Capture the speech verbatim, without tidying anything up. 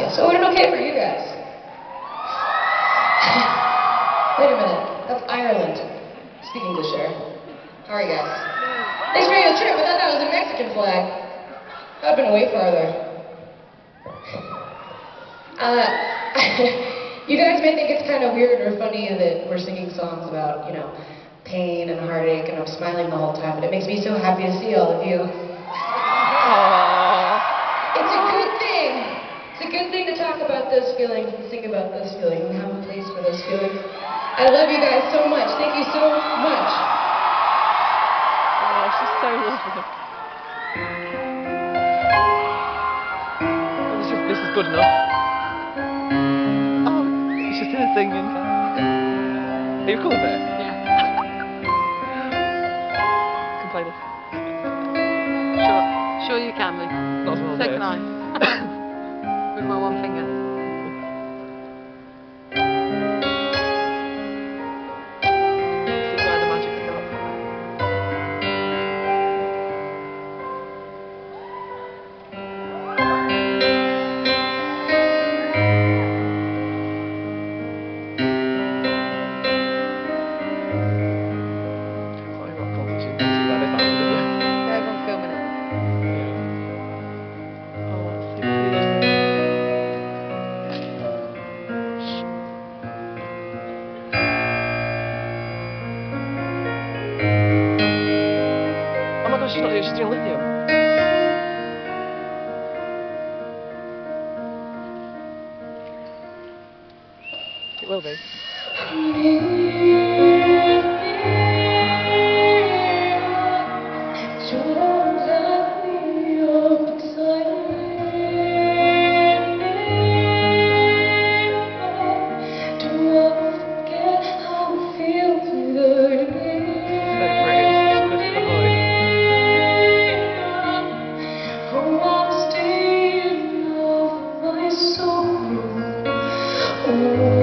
me. So would it okay for you guys? Wait a minute. That's Ireland. Speak English there. How are you guys? Thanks for making the trip. I thought that was a Mexican flag. That would have been way farther. Uh, you guys may think it's kind of weird or funny that we're singing songs about, you know, pain and heartache, and I'm smiling the whole time, but it makes me so happy to see all of you. Aww. It's a good thing. It's a good thing to talk about those feelings and sing about those feelings and have a place for those feelings. I love you guys so much. Thank you so much. Oh, she's so lovely. Oh, this, is, this is good enough. Oh, she's just there singing. Are you cool with it? Yeah. You can play this. Sure. Sure you can, Lee. Not as well as Second this. eye. With my one finger. See where the magic starts. Sorry, rock concert, you can see where they found it, didn't you? Everyone's filming it. Yeah. Oh, that's so cute. Oh my gosh, she's not here, she's doing lithium. It will be. Oh